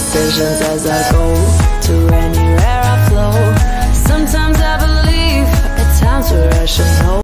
decisions as I go to anywhere I flow. Sometimes I believe, at times we're rushing.